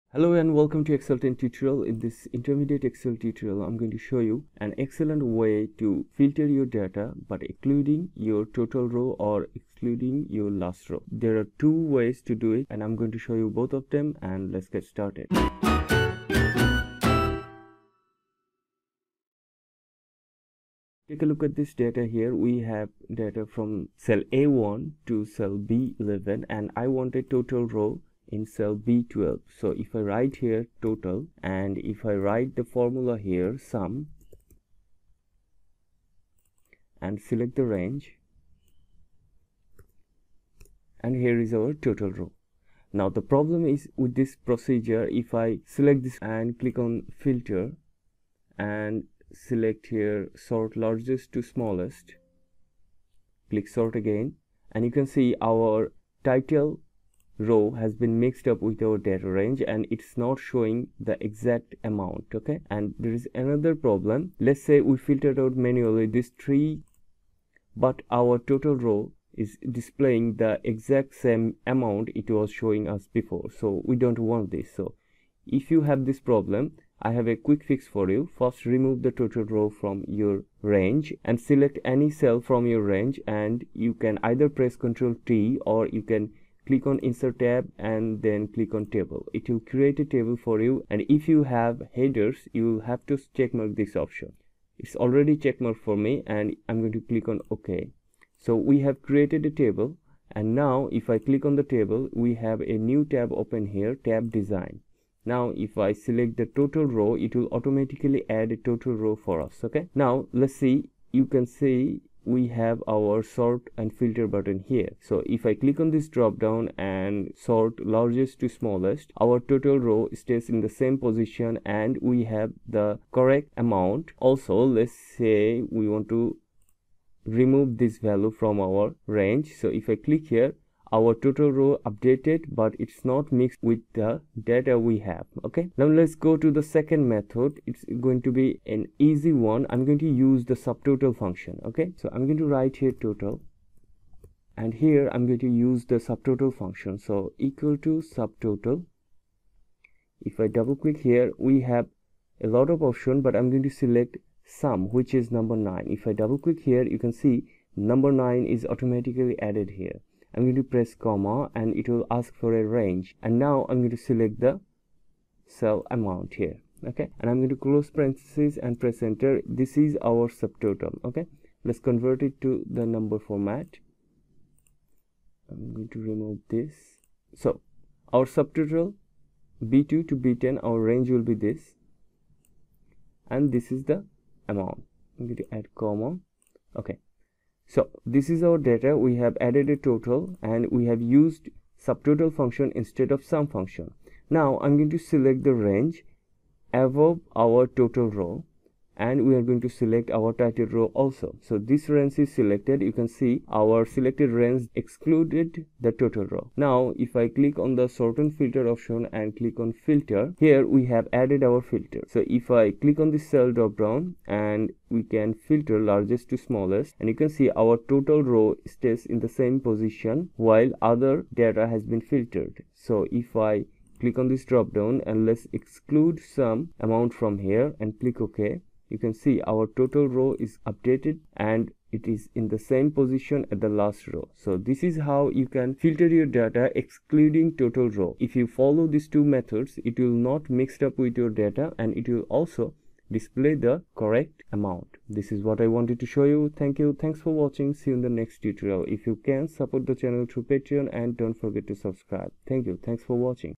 Hello and welcome to Excel 10 tutorial. In this intermediate Excel tutorial, I'm going to show you an excellent way to filter your data but excluding your total row or excluding your last row. There are two ways to do it and I'm going to show you both of them, and let's get started. Take a look at this data here. We have data from cell A1 to cell B11 and I want a total row in cell B12. So if I write here total and if I write the formula here sum and select the range, and here is our total row. Now the problem is with this procedure, if I select this and click on filter and select here sort largest to smallest, click sort again, and you can see our title row has been mixed up with our data range and it's not showing the exact amount. Okay, and there is another problem. Let's say we filtered out manually this tree, but our total row is displaying the exact same amount it was showing us before, so we don't want this. So if you have this problem, I have a quick fix for you. First, remove the total row from your range and select any cell from your range, and you can either press Ctrl T or you can click on insert tab and then click on table. It will create a table for you, and if you have headers you will have to checkmark this option. It's already checkmarked for me and I'm going to click on OK. So we have created a table, and now if I click on the table we have a new tab open here, tab design. Now if I select the total row, it will automatically add a total row for us. Okay, now let's see. You can see we have our sort and filter button here. So if I click on this drop down and sort largest to smallest, our total row stays in the same position and we have the correct amount. Also, let's say we want to remove this value from our range. So if I click here, our total row updated, but it's not mixed with the data we have. Okay, now let's go to the second method. It's going to be an easy one. I'm going to use the subtotal function. Okay, so I'm going to write here total, and here I'm going to use the subtotal function. So equal to subtotal. If I double click here, we have a lot of options, but I'm going to select sum, which is number 9. If I double click here, you can see number 9 is automatically added here. I'm going to press comma and it will ask for a range, and now I'm going to select the cell amount here. Okay, and I'm going to close parentheses and press enter. This is our subtotal. Okay, let's convert it to the number format. I'm going to remove this. So our subtotal B2 to B10, our range will be this, and this is the amount. I'm going to add comma. Okay, so this is our data. We have added a total and we have used subtotal function instead of sum function. Now I'm going to select the range above our total row, and we are going to select our title row also. So this range is selected. You can see our selected range excluded the total row. Now if I click on the sort and filter option and click on filter, here we have added our filter. So if I click on this cell drop down and we can filter largest to smallest, and you can see our total row stays in the same position while other data has been filtered. So if I click on this drop down and let's exclude some amount from here and click OK, you can see our total row is updated and it is in the same position at the last row. So this is how you can filter your data excluding total row. If you follow these two methods, it will not mix up with your data and it will also display the correct amount. This is what I wanted to show you. Thank you. Thanks for watching. See you in the next tutorial. If you can, support the channel through Patreon and don't forget to subscribe. Thank you. Thanks for watching.